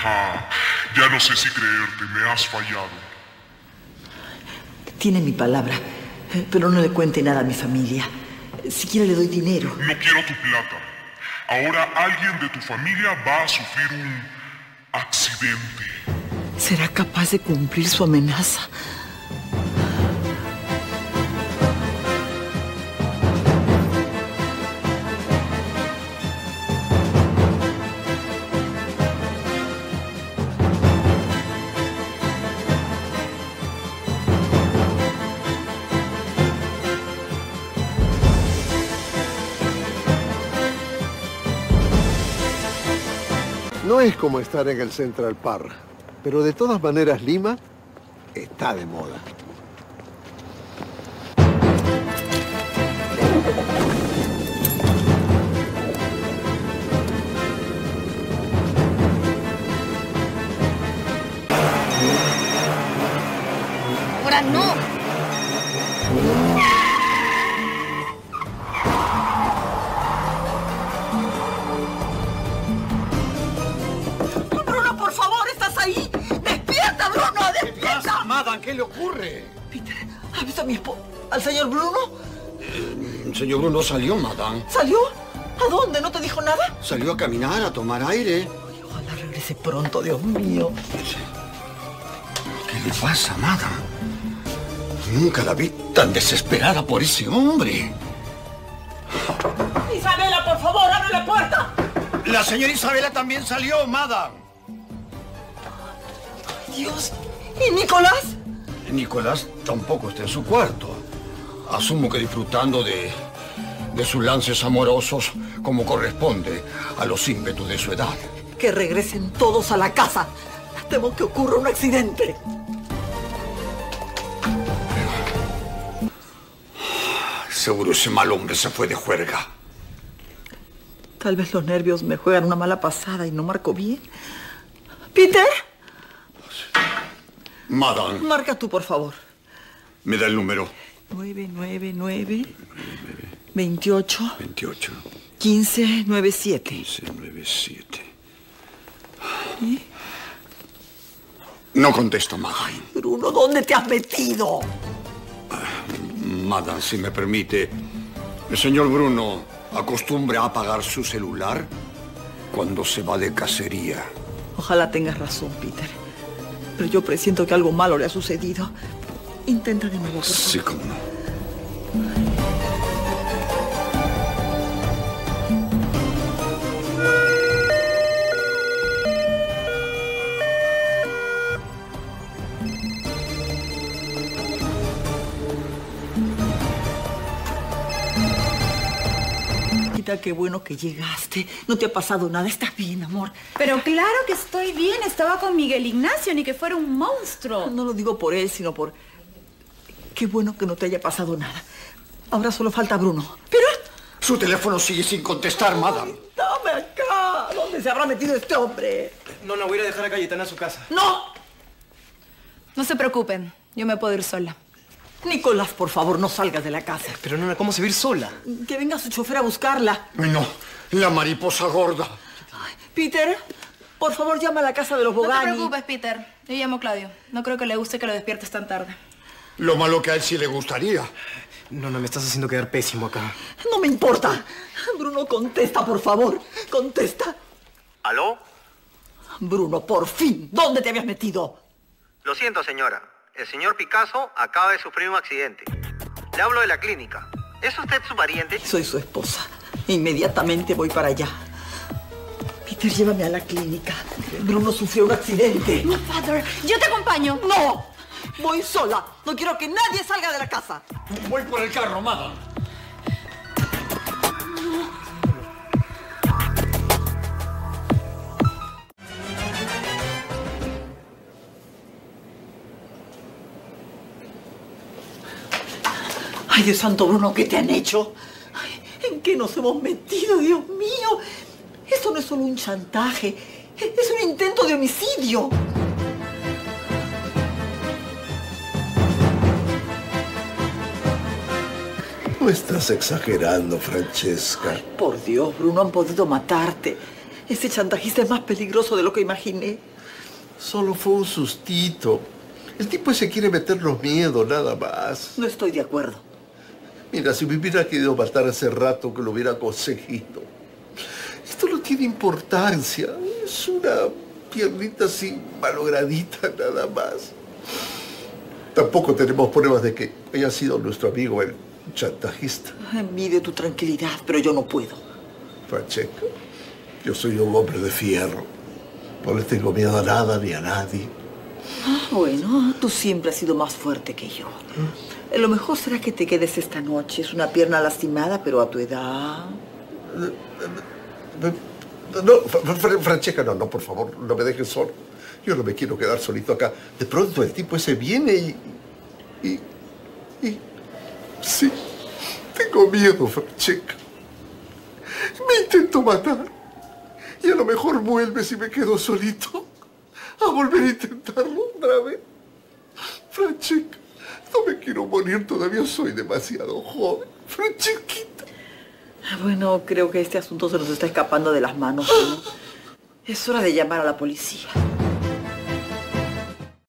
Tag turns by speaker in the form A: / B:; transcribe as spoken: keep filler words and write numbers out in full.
A: Ah, ya no sé si creerte, me has fallado.
B: Tiene mi palabra, pero no le cuente nada a mi familia. Siquiera le doy dinero.
A: No quiero tu plata. Ahora alguien de tu familia va a sufrir un accidente.
B: ¿Será capaz de cumplir su amenaza?
C: No es como estar en el Central Park, pero de todas maneras Lima está de moda.
D: Ahora no.
E: ¿Qué le ocurre?
B: Peter, ¿has visto a mi esposo? ¿Al señor Bruno?
E: Eh, el señor Bruno salió, madame.
B: ¿Salió? ¿A dónde? ¿No te dijo nada?
E: Salió a caminar, a tomar aire.
B: Ay, ojalá regrese pronto, Dios mío.
E: ¿Qué le pasa, madame? Nunca la vi tan desesperada por ese hombre.
B: Isabela, por favor, abre la puerta.
E: La señora Isabela también salió, madame.
B: Ay, Dios. ¿Y Nicolás?
E: Nicolás tampoco está en su cuarto. Asumo que disfrutando de, de sus lances amorosos como corresponde a los ímpetus de su edad.
B: Que regresen todos a la casa. Temo que ocurra un accidente.
E: Seguro ese mal hombre se fue de juerga.
B: Tal vez los nervios me juegan una mala pasada y no marco bien. ¿Peter?
E: Madame.
B: Marca tú, por favor.
E: ¿Me da el número?
B: nueve nueve nueve, veintiocho,
E: veintiocho,
B: quince, noventa y siete.
E: quince, noventa y siete.
B: ¿Y?
E: No contesto, madame.
B: Ay, Bruno, ¿dónde te has metido?
E: Madame, si me permite, el señor Bruno acostumbra a apagar su celular cuando se va de cacería.
B: Ojalá tengas razón, Peter. Pero yo presiento que algo malo le ha sucedido. Intenta de nuevo, por favor.
E: Sí, cómo no.
B: Qué bueno que llegaste. No te ha pasado nada. ¿Estás bien, amor?
D: Pero claro que estoy bien. Estaba con Miguel Ignacio, ni que fuera un monstruo.
B: No lo digo por él, sino por... Qué bueno que no te haya pasado nada. Ahora solo falta Bruno. ¿Pero?
E: Su teléfono sigue sin contestar, madame.
B: Ay, dame acá. ¿Dónde se habrá metido este hombre?
F: No, no, voy a ir a dejar a Cayetana a su casa.
B: ¡No!
D: No se preocupen. Yo me puedo ir sola.
B: Nicolás, por favor, no salgas de la casa.
F: Pero, nona, ¿cómo se va a ir sola?
B: Que venga su chofer a buscarla.
E: No, la mariposa gorda.
B: Ay, Peter, por favor, llama a la casa de los Bogani.
D: No te preocupes, Peter. Yo llamo a Claudio. No creo que le guste que lo despiertes tan tarde.
E: Lo malo que a él sí le gustaría.
F: No, no, me estás haciendo quedar pésimo acá.
B: No me importa. Bruno, contesta, por favor. Contesta.
G: ¿Aló?
B: Bruno, por fin. ¿Dónde te habías metido?
G: Lo siento, señora. El señor Picasso acaba de sufrir un accidente. Le hablo de la clínica. ¿Es usted su pariente?
B: Soy su esposa. Inmediatamente voy para allá. Peter, llévame a la clínica. Bruno sufrió un accidente.
D: No, Father. Yo te acompaño.
B: ¡No! Voy sola. No quiero que nadie salga de la casa.
E: Voy por el carro, madame.
B: Ay, Dios santo, Bruno, ¿qué te han hecho? Ay, ¿en qué nos hemos metido, Dios mío? Esto no es solo un chantaje. Es un intento de homicidio.
C: No estás exagerando, Francesca.
B: Ay, por Dios, Bruno, han podido matarte. Ese chantajista es más peligroso de lo que imaginé.
C: Solo fue un sustito. El tipo ese quiere meternos miedo, nada más.
B: No estoy de acuerdo.
C: Mira, si me hubiera querido matar hace rato que lo hubiera conseguido. Esto no tiene importancia. Es una piernita así malogradita, nada más. Tampoco tenemos pruebas de que haya sido nuestro amigo el chantajista.
B: Envidio tu tranquilidad, pero yo no puedo.
C: Francesca, yo soy un hombre de fierro. No le tengo miedo a nada ni a nadie.
B: Ah, bueno, tú siempre has sido más fuerte que yo. Lo mejor será que te quedes esta noche. Es una pierna lastimada, pero a tu edad...
C: No, Fra- Francesca, no, no, por favor, no me dejes solo. Yo no me quiero quedar solito acá. De pronto el tipo ese viene y... y... y... sí, tengo miedo, Francesca. Me intento matar. Y a lo mejor vuelve si me quedo solito. A volver a intentarlo otra vez. Francesca, no me quiero morir todavía. Soy demasiado joven. Francesquita.
B: Bueno, creo que este asunto se nos está escapando de las manos, ¿no? Es hora de llamar a la policía.